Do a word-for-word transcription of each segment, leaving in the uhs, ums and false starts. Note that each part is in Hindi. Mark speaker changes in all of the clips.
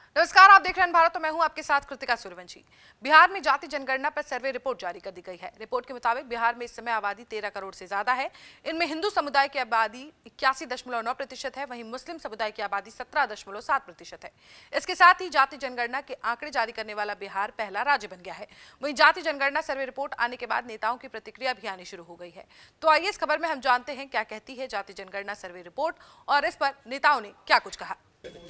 Speaker 1: नमस्कार, आप देख रहे हैं भारत तो मैं हूं आपके साथ कृतिका सूर्यवंशी। बिहार में जाति जनगणना पर सर्वे रिपोर्ट जारी कर दी गई है। रिपोर्ट के मुताबिक बिहार में इस समय आबादी तेरह करोड़ से ज्यादा है। इनमें हिंदू समुदाय की आबादी इक्यासी दशमलव नौ प्रतिशत है, वहीं मुस्लिम समुदाय की आबादी सत्रह दशमलव सात प्रतिशत है। इसके साथ ही जाति जनगणना के आंकड़े जारी करने वाला बिहार पहला राज्य बन गया है। वहीं जाति जनगणना सर्वे रिपोर्ट आने के बाद नेताओं की प्रतिक्रिया भी आनी शुरू हो गई है। तो आइए इस खबर में हम जानते हैं क्या कहती है जाति जनगणना सर्वे रिपोर्ट और इस पर नेताओं ने क्या कुछ कहा।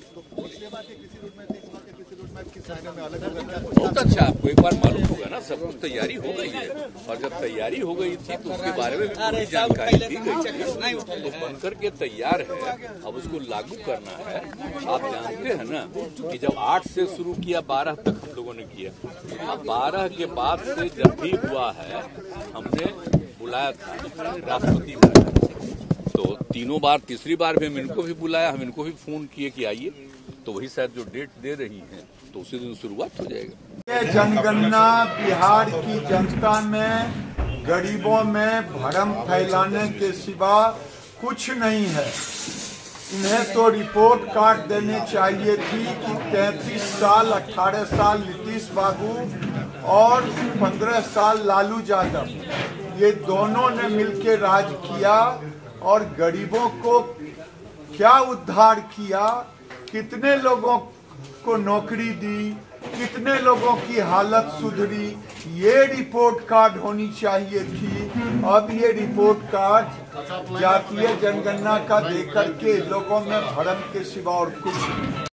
Speaker 2: बहुत अच्छा, आपको एक बार मालूम होगा ना, सब कुछ तैयारी हो गई है और जब तैयारी हो गई थी तो उसके बारे में पूरी जानकारी दी गई थी। तो बनकर के तैयार है, अब उसको लागू करना है। आप जानते हैं ना कि जब आठ से शुरू किया बारह तक हम लोगों ने किया, अब बारह के बाद से जब भी हुआ है हमने बुलाया था, राष्ट्रपति बुलाया, तो तीनों बार, तीसरी बार भी हम इनको भी बुलाया, हम इनको भी फोन किए कि आइए, तो वही शायद जो डेट दे रही है तो उसी दिन शुरुआत हो जाएगा।
Speaker 3: ये जनगणना बिहार की जनता में, गरीबों में भ्रम फैलाने के सिवा कुछ नहीं है। इन्हें तो रिपोर्ट कार्ड देनी चाहिए थी कि तैंतीस साल अठारह साल नीतीश बाबू और पंद्रह साल लालू यादव, ये दोनों ने मिलकर राज किया और गरीबों को क्या उद्धार किया, कितने लोगों को नौकरी दी, कितने लोगों की हालत सुधरी, ये रिपोर्ट कार्ड होनी चाहिए थी। अब ये रिपोर्ट कार्ड जातीय जनगणना का देकर के लोगों में भ्रम के सिवा और कुछ नहीं।